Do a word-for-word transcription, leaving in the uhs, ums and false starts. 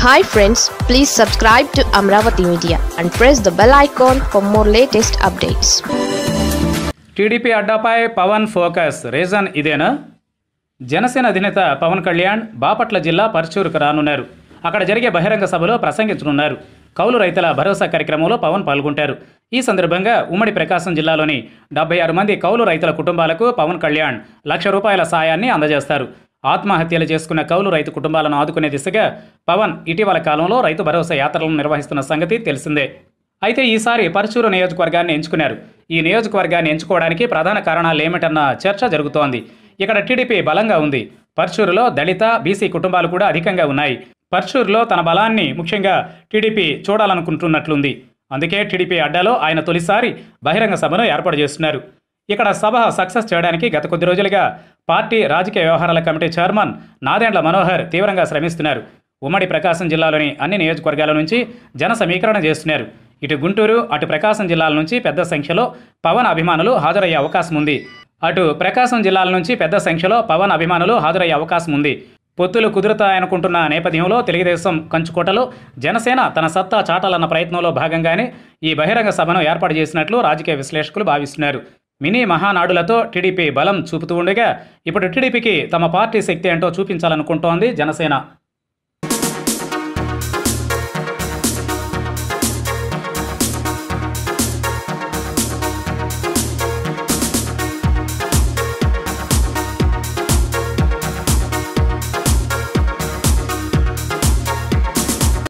Hi friends, please subscribe to Amaravathi Media and press the bell icon for more latest updates. T D P అడ్డాపై Pawan focus reason ఇదేనా? జనసేన అధినేత పవన్ కళ్యాణ్ బాపట్ల జిల్లా పర్చూరుకు రానున్నారు. అక్కడ జరిగే బహిరంగ సభలో ప్రసంగించనున్నారు. కౌలు రైతుల భరోసా కార్యక్రమంలో పవన్ పాల్గొంటారు. ఈ సందర్భంగా ఉమ్మడి ప్రకాశం జిల్లాలోని డెబ్బై ఆరు మంది కౌలు రైతుల కుటుంబాలకు పవన్ కళ్యాణ్ లక్ష రూపాయల సాయాన్ని అందజేస్తారు. ఆత్మహత్యలు చేసుకున్న కౌలు రైతు కుటుంబాలను ఆదుకునే దిశగా పవన్ ఇటీవల కాలంలో రైతు భరోసా యాత్రలను నిర్వహిస్తున్న సంగతి తెలిసిందే. అయితే ఈసారి పర్చూరు నియోజకవర్గాన్ని ఎంచుకున్నారు. ఈ నియోజకవర్గాన్ని ఎంచుకోవడానికి ప్రధాన కారణాలు ఏమిటన్న చర్చ జరుగుతోంది. ఇక్కడ టీడీపీ బలంగా ఉంది. పర్చూరులో దళిత, బీసీ కుటుంబాలు కూడా అధికంగా ఉన్నాయి. పర్చూరులో తన బలాన్ని ముఖ్యంగా టీడీపీ చూడాలనుకుంటున్నట్లుంది. అందుకే టీడీపీ అడ్డాలో ఆయన తొలిసారి బహిరంగ సభను ఏర్పాటు చేస్తున్నారు. ఇక్కడ సభ సక్సెస్ చేయడానికి గత కొద్ది రోజులుగా పార్టీ రాజకీయ వ్యవహారాల కమిటీ చైర్మన్ నాదెండ్ల మనోహర్ తీవ్రంగా శ్రమిస్తున్నారు. ఉమ్మడి ప్రకాశం జిల్లాలోని అన్ని నియోజకవర్గాల నుంచి జన సమీకరణ చేస్తున్నారు. ఇటు గుంటూరు, అటు ప్రకాశం జిల్లాల నుంచి పెద్ద సంఖ్యలో పవన్ అభిమానులు హాజరయ్యే అవకాశం ఉంది. అటు ప్రకాశం జిల్లాల నుంచి పెద్ద సంఖ్యలో పవన్ అభిమానులు హాజరయ్యే అవకాశం ఉంది. పొత్తులు కుదురుతాయనుకుంటున్న నేపథ్యంలో తెలుగుదేశం కంచుకోటలో జనసేన తన సత్తా చాటాలన్న ప్రయత్నంలో భాగంగానే ఈ బహిరంగ సభను ఏర్పాటు చేసినట్లు రాజకీయ విశ్లేషకులు భావిస్తున్నారు. మినీ మహానాడులతో టీడీపీ బలం చూపుతూ ఉండగా ఇప్పుడు టీడీపీకి తమ పార్టీ శక్తి ఏంటో చూపించాలనుకుంటోంది జనసేన.